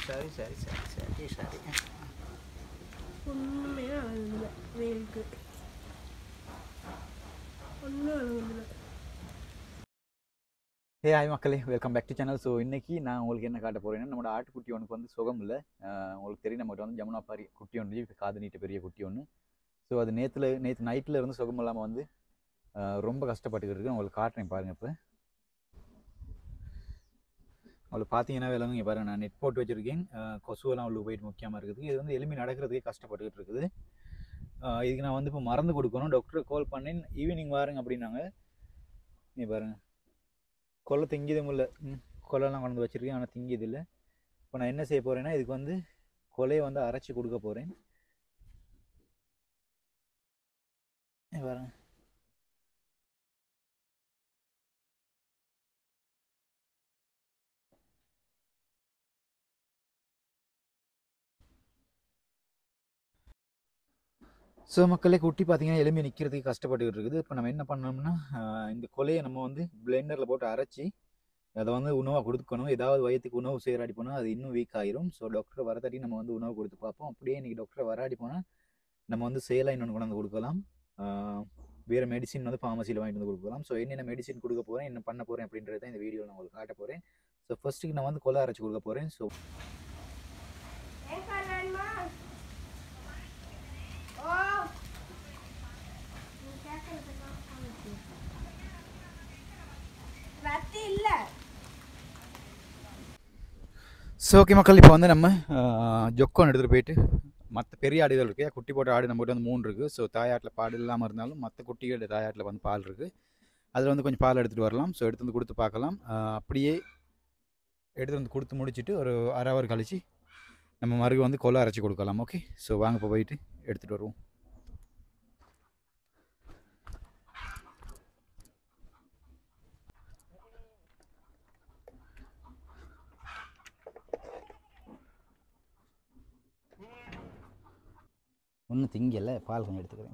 சரி சரி சரி சரி சரி ஒன்றுமே இல்லை வெயிலுக்கு ஒன்றும் இல்லை. ஹாய் மக்களே, welcome back to channel. So இன்றைக்கி நான் உங்களுக்கு என்ன காட்ட போகிறேன்னா, நம்மளோட ஆட்டுக்குட்டி ஒன்றுக்கு வந்து சுகம் இல்லை. உங்களுக்கு தெரியும், நம்மகிட்ட வந்து ஜமுனா பாரி குட்டி ஒன்று, காது நீட்ட பெரிய குட்டி ஒன்று. ஸோ அது நேற்று நைட்டில் இருந்து சுகம் இல்லாமல் வந்து ரொம்ப கஷ்டப்பட்டுக்கிட்டு இருக்கு. உங்களுக்கு காட்டுறேன் பாருங்கள். இப்போ அவளுக்கு பார்த்தீங்கன்னா வேலை இங்கே பாருங்கள், நான் நெட் போட்டு வச்சுருக்கேன். கொசுவெல்லாம் அவளுக்கு போயிட்டு முக்கியமாக இருக்குது. இது வந்து எலும்பி நடக்கிறதுக்கே கஷ்டப்பட்டுக்கிட்டு இருக்குது. இதுக்கு நான் வந்து இப்போ மருந்து கொடுக்கணும். டாக்டரை கால் பண்ணேன், ஈவினிங் வாருங்க அப்படின்னாங்க. நீ பாருங்கள், கொலை திங்கிதும் இல்லை. கொலைலாம் கொண்டு வச்சுருக்கேன், ஆனால் திங்கிது இல்லை. இப்போ நான் என்ன செய்ய போகிறேன்னா, இதுக்கு வந்து கொலையை வந்து அரைச்சி கொடுக்க போகிறேன். பாருங்க, ஸோ மக்களே, குட்டி பார்த்தீங்கன்னா எலும்பி நிற்கிறதுக்கு கஷ்டப்பட்டுக்கிட்டு இருக்குது. இப்போ நம்ம என்ன பண்ணோம்னா, இந்த கொலையை நம்ம வந்து பிளெண்டரில் போட்டு அரைச்சி அதை வந்து உணவாக கொடுக்கணும். ஏதாவது வயிற்றுக்கு உணவு சேராடி போனால் அது இன்னும் வீக் ஆகிரும். ஸோ டாக்டரை வரதாட்டி நம்ம வந்து உணவு கொடுத்து பார்ப்போம். அப்படியே இன்றைக்கி டாக்டரை வராடி போனால் நம்ம வந்து சேலாக இன்னொன்று கொண்டாந்து கொடுக்கலாம். வேறு மெடிசின் வந்து ஃபார்மசியில் வாங்கிட்டு வந்து கொடுக்கலாம். ஸோ என்னென்ன மெடிசின் கொடுக்க போகிறேன், என்ன பண்ண போகிறேன் அப்படின்றத இந்த வீடியோவில் நான் உங்களுக்கு காட்ட போகிறேன். ஸோ ஃபர்ஸ்ட்டுக்கு நான் வந்து கொலை அரைச்சி கொடுக்க போகிறேன். ஸோ ஓகே மக்கள், இப்போ வந்து நம்ம ஜொக்கோன் எடுத்துகிட்டு போயிட்டு, மற்ற பெரிய ஆடுகள் இருக்குது, குட்டி போட்ட ஆடு நம்மகிட்ட வந்து 3 இருக்குது. ஸோ தாயாட்டில் பால் இல்லாமல் இருந்தாலும் மற்ற குட்டிகள் தாயாட்டில் வந்து பால் இருக்குது. அதில் வந்து கொஞ்சம் பால் எடுத்துகிட்டு வரலாம். ஸோ எடுத்து வந்து கொடுத்து பார்க்கலாம். அப்படியே எடுத்து வந்து கொடுத்து முடிச்சுட்டு ஒரு அரை ஹவர் கழிச்சு நம்ம மறுபடியும் வந்து கொலை அரைச்சி கொடுக்கலாம். ஓகே, ஸோ வாங்க இப்போ போயிட்டு எடுத்துகிட்டு வருவோம். ஒன்றும் திங்கலை, பால் கொஞ்சம் எடுத்துக்கிறேன்.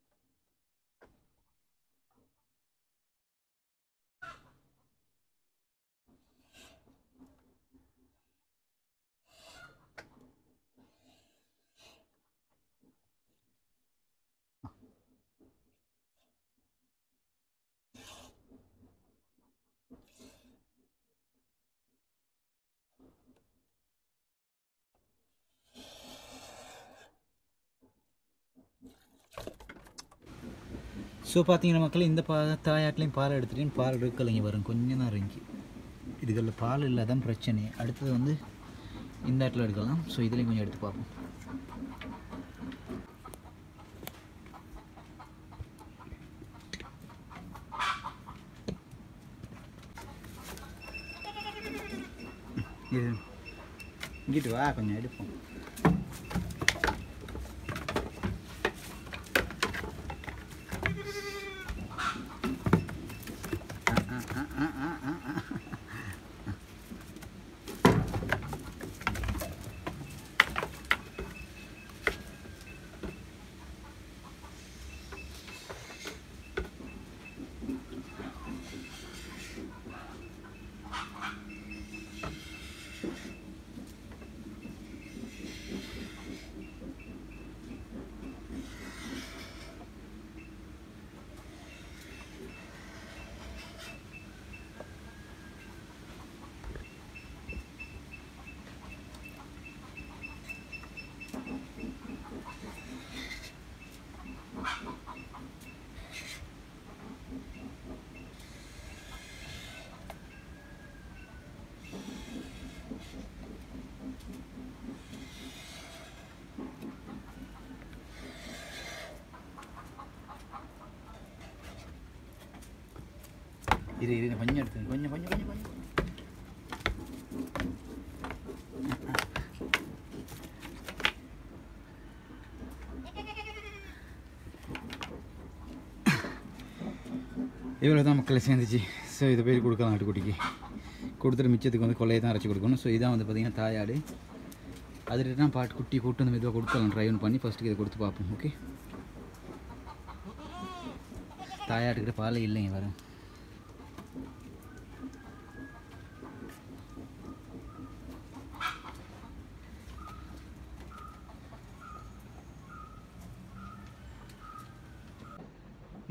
ஸோ பார்த்தீங்கன்னா மக்கள், இந்த தாயாட்டிலையும் பால் எடுத்துகிட்டேன். பால் இருக்கலைங்க, வரும் கொஞ்சம் தான் இறங்கி. இதுகளில் பால் இல்லாதான் பிரச்சனை. அடுத்தது வந்து இந்த இடத்துல எடுக்கலாம். ஸோ இதுலேயும் கொஞ்சம் எடுத்து பார்ப்போம். இது இங்கிட்டு வா, கொஞ்சம் எடுப்போம். இது கொஞ்சம் எடுத்து கொஞ்சம் கொஞ்சம் கொஞ்சம் கொஞ்சம் இவ்வளோ தான் மக்களை சேர்ந்துச்சு. ஸோ இதை போய் கொடுக்கலாம் ஆட்டுக்குட்டிக்கு. கொடுத்துட்டு மிச்சத்துக்கு வந்து கொள்ளையை தான் அரைச்சி கொடுக்கணும். ஸோ இதான் வந்து பார்த்திங்கன்னா தாயாடு. அதில் தான் குட்டி கூட்டு வந்து மெதுவாக கொடுக்கலாம். ட்ரை ஒன் பண்ணி ஃபஸ்ட்டுக்கு இதை கொடுத்து பார்ப்போம். ஓகே, தாயாட்டுக்கிட்ட பால் இல்லைங்க வரும்.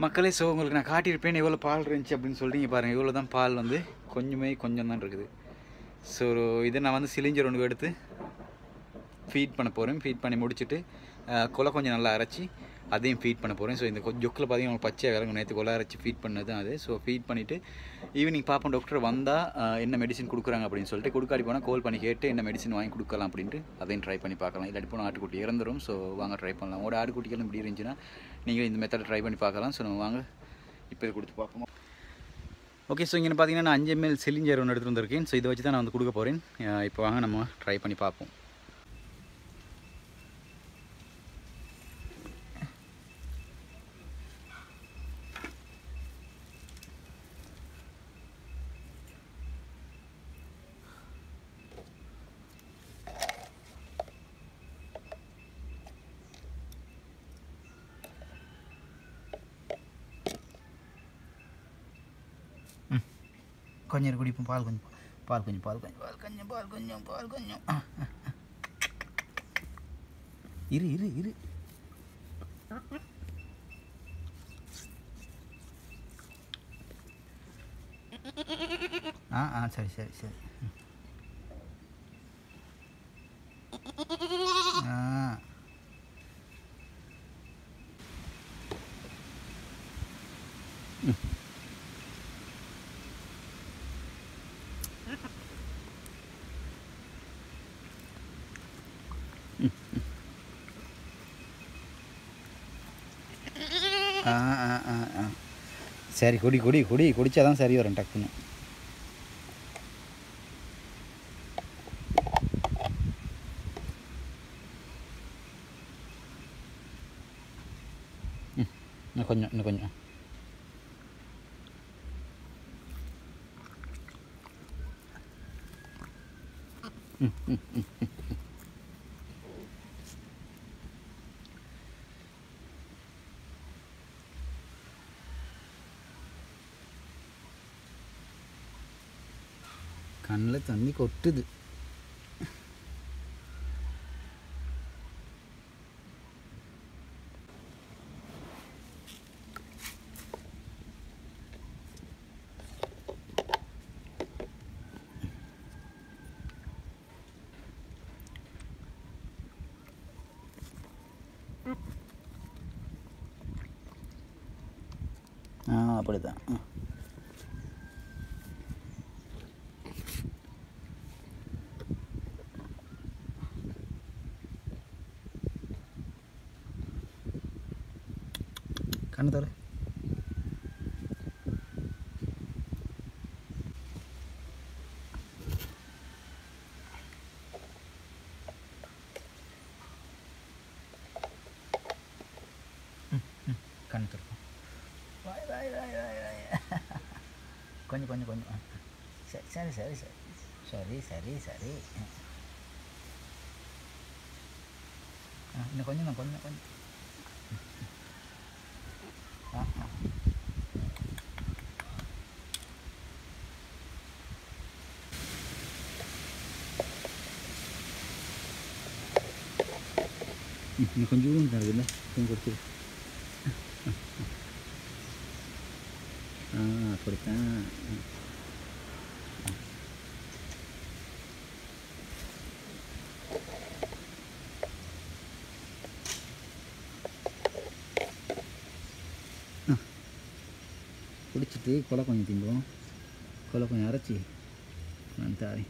மக்களே, ஸோ உங்களுக்கு நான் காட்டியிருப்பேன் எவ்வளோ பால் இருந்துச்சு அப்படின்னு சொல்லிட்டு. பாருங்கள், இவ்வளோ தான் பால் வந்து கொஞ்சம் தான் இருக்குது. ஸோ இதை நான் வந்து சிலிண்டர் ஒன்று எடுத்து ஃபீட் பண்ண போகிறேன். ஃபீட் பண்ணி முடிச்சுட்டு கொலை கொஞ்சம் நல்லா அரைச்சி அதையும் ஃபீட் பண்ண போகிறேன். ஸோ இந்த ஜொக்கில் பார்த்தீங்கன்னா பச்சையாக விளங்கும். நேற்று கொலை அரைச்சி ஃபீட் பண்ணது தான் அது. ஸோ ஃபீட் பண்ணிவிட்டு ஈவினிங் பார்ப்போம் டாக்டர் வந்தால் என்ன மெடிசன் கொடுக்குறாங்க அப்படின்னு சொல்லிட்டு. கொடுக்காடி போனால் கால் பண்ணி கேட்டு என்ன மெடிசன் வாங்கி கொடுக்கலாம் அப்படின்ட்டு அதையும் ட்ரை பண்ணி பார்க்கலாம். இல்லாட்டி போனால் ஆட்டுக்குட்டி இறந்துடும். ஸோ வாங்க ட்ரை பண்ணலாம். உங்களோட ஆட்டுக்குட்டிகள் இப்படி இருந்துச்சுன்னா நீங்கள் இந்த மெத்தடை ட்ரை பண்ணி பார்க்கலாம். ஸோ நம்ம வாங்க இப்போ இது கொடுத்து பார்ப்போம். ஓகே, ஸோ இங்கே பார்த்தீங்கன்னா நான் 5 ml சிலிண்டர் ஒன்று எடுத்துகிட்டு வந்திருக்கேன். ஸோ இதை வச்சு தான் நான் வந்து கொடுக்க போகிறேன். இப்போ வாங்க நம்ம ட்ரை பண்ணி பார்ப்போம். கொஞ்சம் குடிப்போம். பால் கொஞ்சம் இரு சரி சரி, குடிச்சாதான் சரி வரும் டக்குன்னு. இன்னும் கொஞ்சம் கண்ணில் தண்ணி கொட்டுது. அப்படிதான். கண்ணு தர கண்ணு தர கொஞ்சம் சரி. இன்னும் கொஞ்சம் இன்னும் கொஞ்சம் தருதுல்ல, கொஞ்சம் கொடுத்துரு. அப்படித்தான். குடிச்சிட்டு கொலை கொஞ்சம் திம்போம். கொலை கொஞ்சம் அரைச்சி நான் தாரேன்.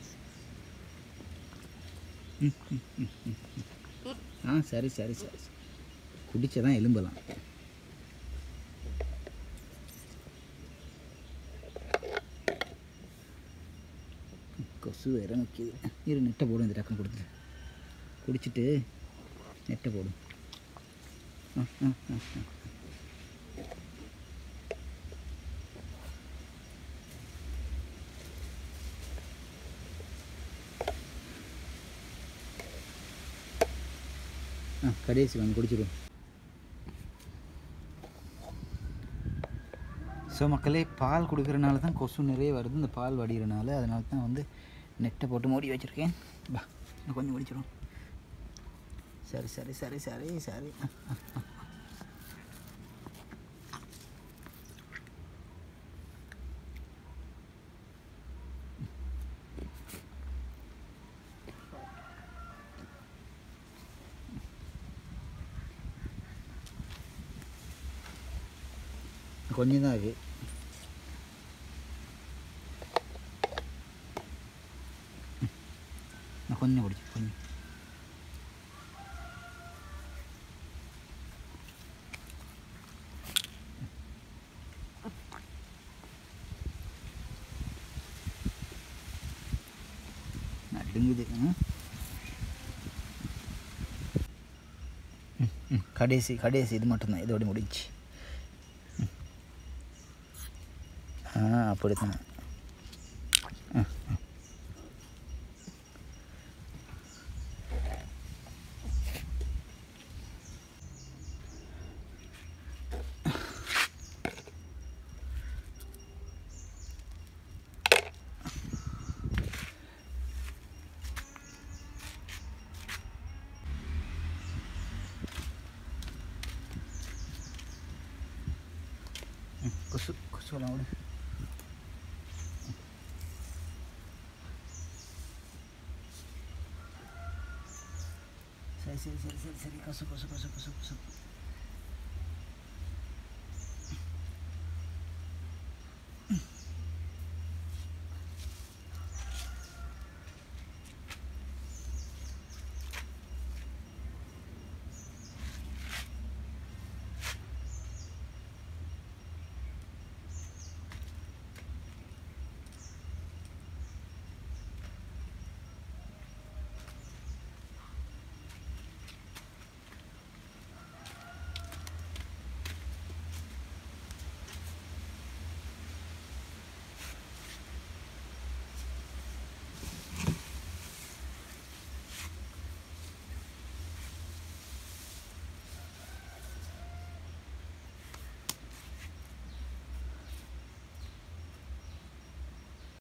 சரி குடிச்சதான் எலும்பலாம். கொசு வேற முக்கியது. இரு, நெட்டை போடும். இந்த டக்குன்னு கொடுத்துட்டு குடிச்சிட்டு நெட்டை போடும். கடைசி கொஞ்சம் குடிச்சிடும். ஸோ மக்களே, பால் கொடுக்குறனால தான் கொசு நிறைய வருது. இந்த பால் வடிகிறனால, அதனால தான் வந்து நெட்டை போட்டு மூடி வச்சுருக்கேன். இன்னும் கொஞ்சம் குடிச்சிடும். சரி கொஞ்சம் தான் இருக்குது. நான் கொஞ்சம் பிடிச்சி கொஞ்சம் நடுங்குது. கடைசி கடைசி இது மட்டும்தான், இதோட முடிஞ்சு. அப்படித்தான். கொசு கொசுலாம் விடு. சரி சரி சரி சரி சரி கொசு கொசு கொசு கொசு கொசு